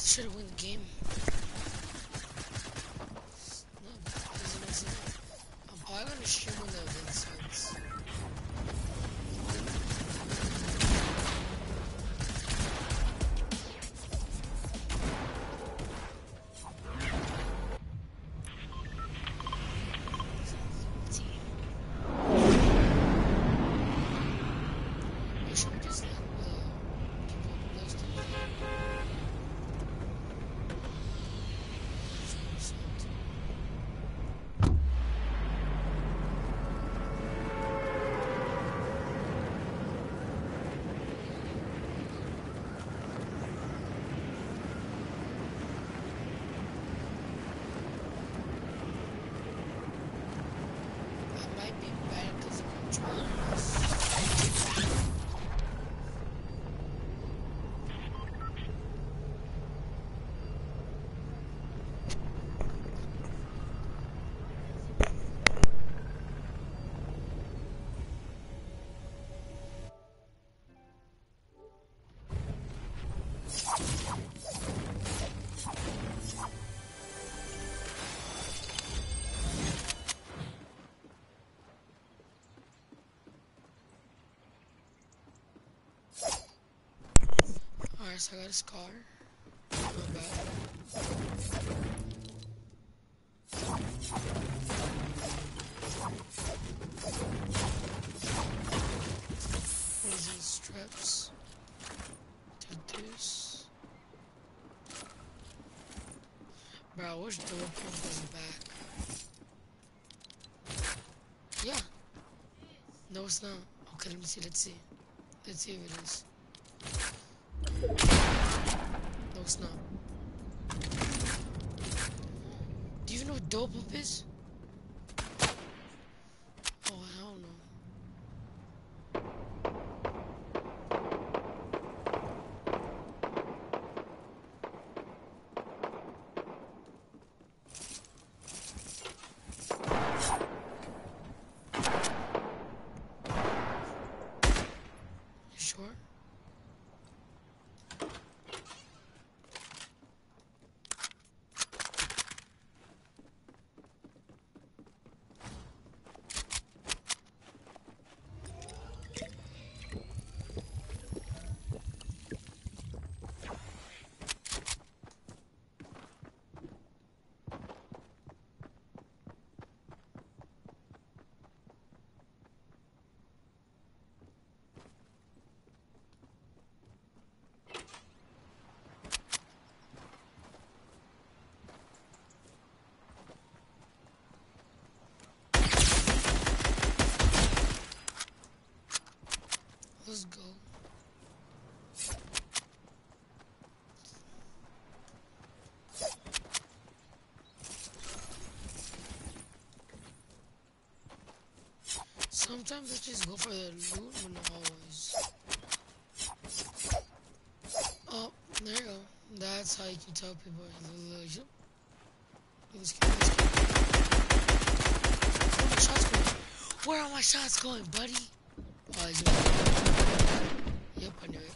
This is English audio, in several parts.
Should have won the game. No, doesn't make sense. I'm probably gonna stream when the event starts. Or should we just let people post it? I might be bad because I'm controlling this. Alright, so I got a scar. Not bad. What is these strips? Tattoos. Bro, I wish the pump was back. Yeah. No, it's not. Okay, let me see. Let's see. Let's see if it is. No, it's not. Do you even know what double pump is? Oh, hell no. You sure? Let's go. Sometimes I just go for the loot, but not always. Oh, there you go. That's how you can tell people. Let's get Where are my shots going, buddy? Oh, he's going. Yep, I knew it.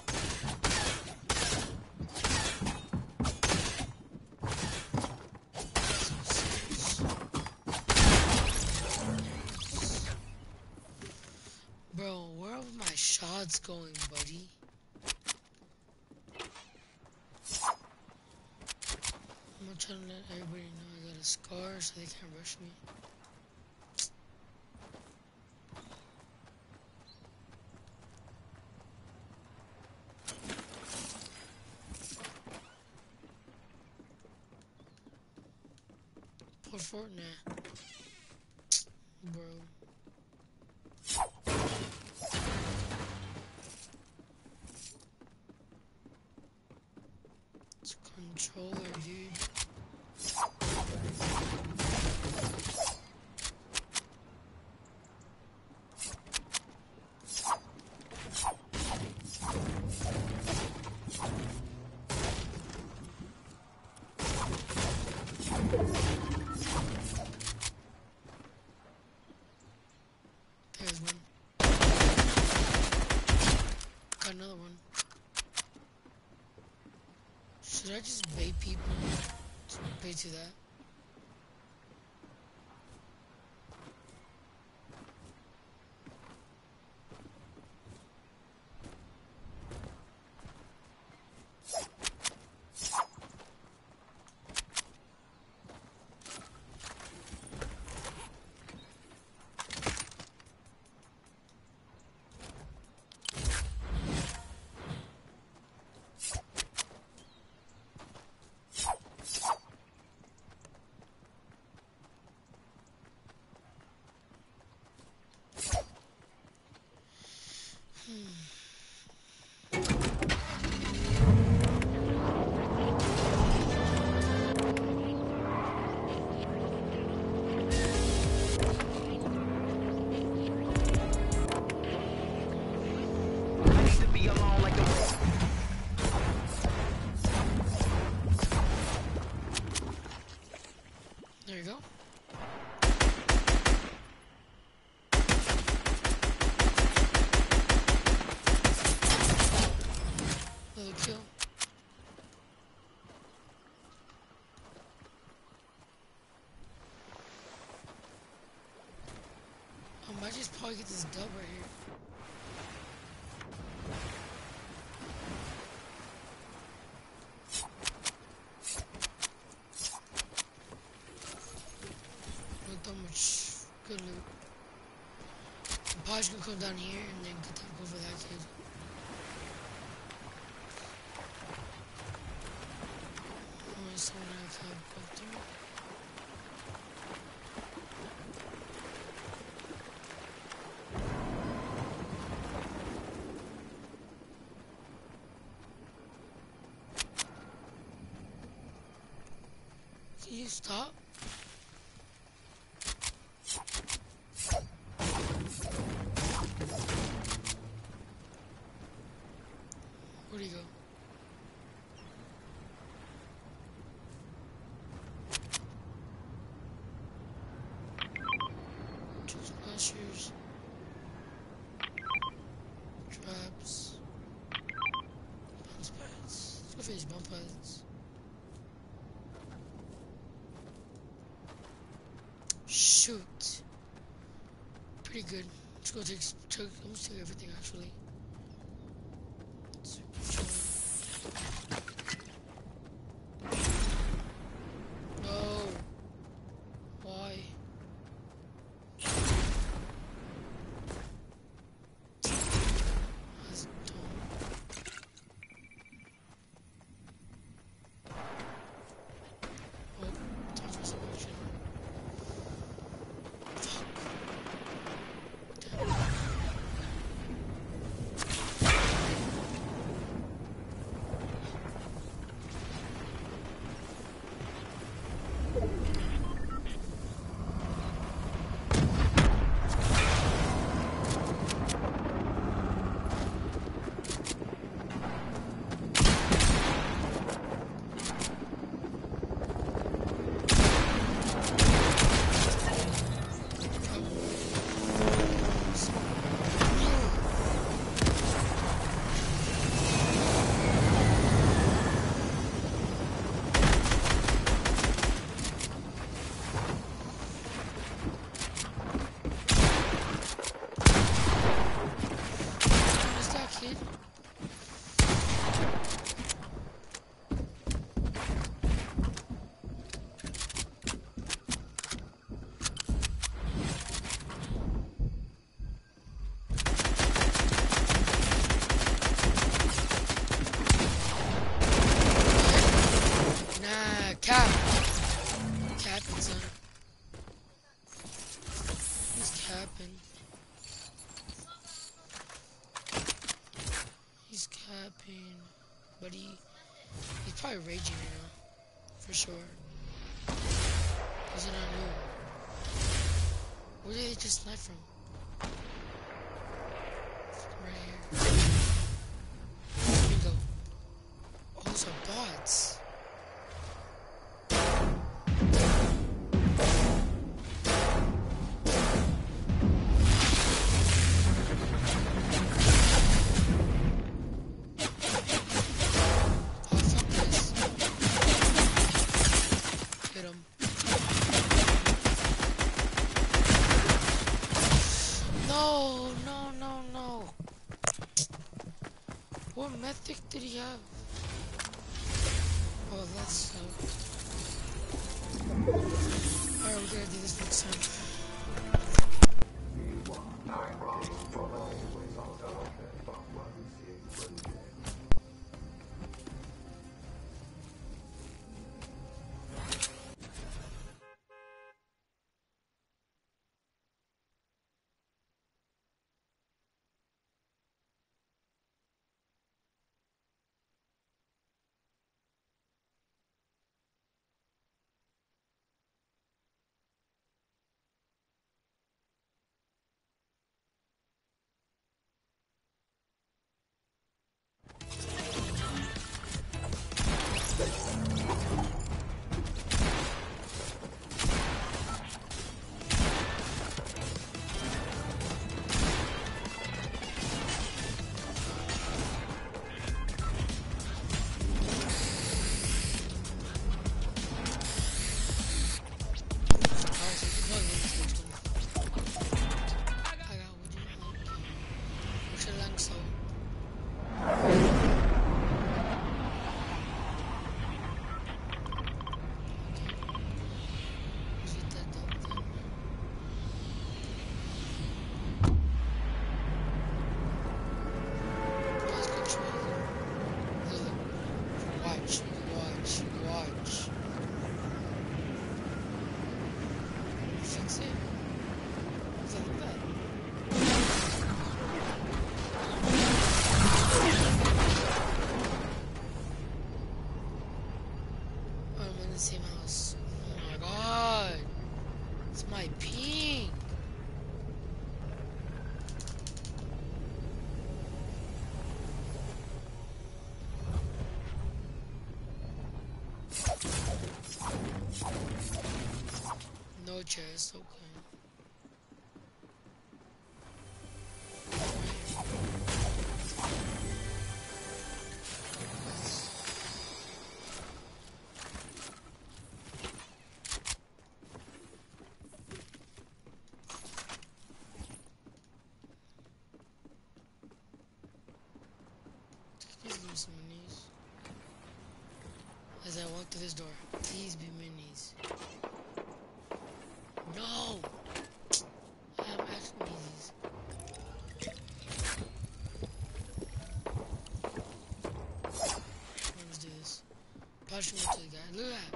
Bro, where are my shots going, buddy? I'm gonna try to let everybody know I got a scar so they can't rush me. Poor Fortnite. Bro. It's a controller, dude. There's one. Got another one. Should I just bait people? Bait to that. There you go. Another kill. I might just probably get this dub right here. Not that much good loot. I'm probably just gonna come down here and then go for that kid. Someone else have both there. Can you stop? Where'd he go? Splashers. Traps. Bounce pads. Let's go for these bounce pads. Shoot. Pretty good. Let's go let's take everything actually. No. Why? That's dumb. Oh, time for some action. Capping, son. He's capping. He's capping. But he's probably raging right now. For sure. He's not new. Where did he just snipe from? Right here. Here we go. Oh, those are bots. thick did he have? Oh, that's so. Alright, we're gonna do this next time. Same house. Oh my god. It's my ping. No chest, okay. Please give me some minis. As I walk through this door, please be minis. No! I'm asking these. Let's do this. Punch me to the guy. Look at that.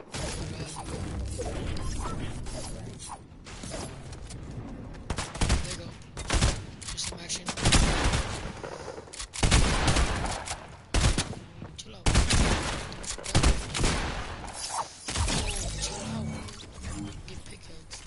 There you go. There's some action. Chill out. Chill out. Get pickaxe.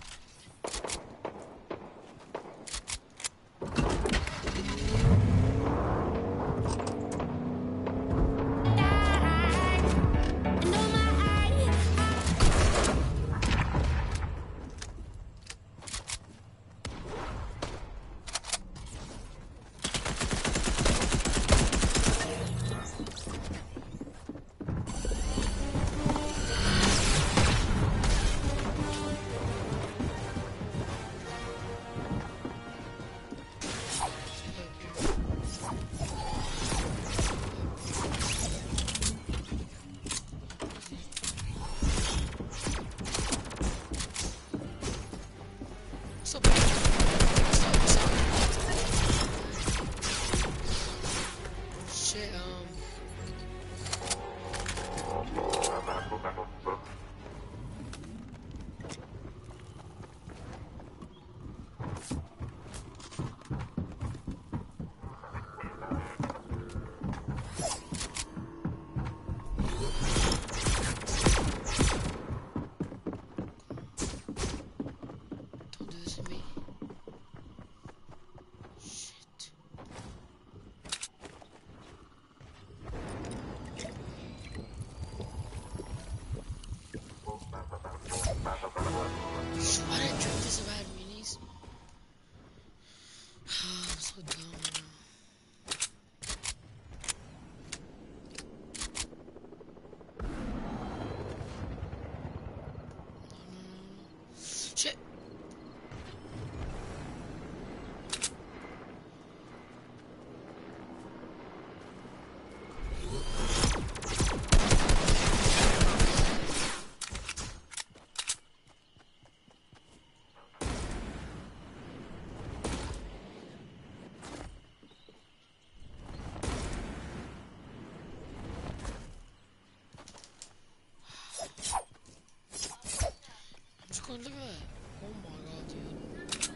Shit, don't do this to me. Shit. Why did I drink this if I had minis? I'm so dumb right now. No. Shit. Look at that. Oh my god, dude.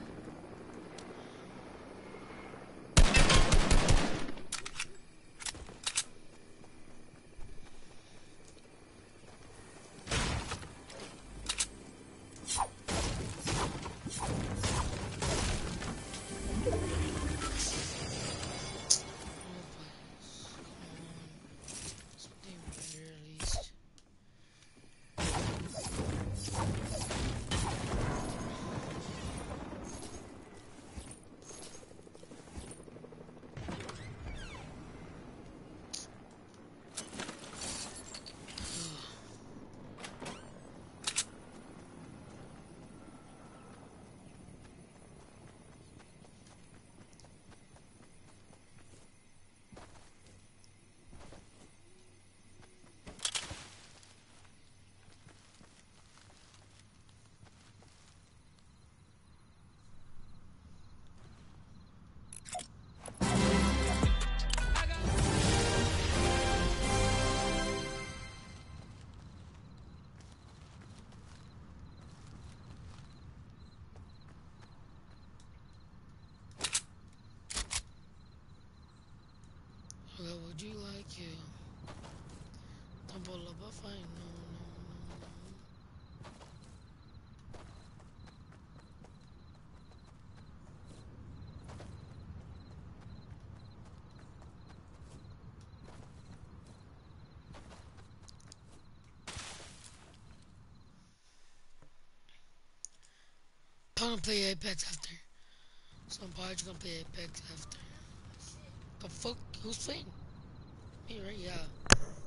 What would you like you? Tumble up a fine. No, no, no, no. I'm gonna play Apex after. Somebody's gonna play Apex after. The fuck? Who's playing? Me, right? Yeah.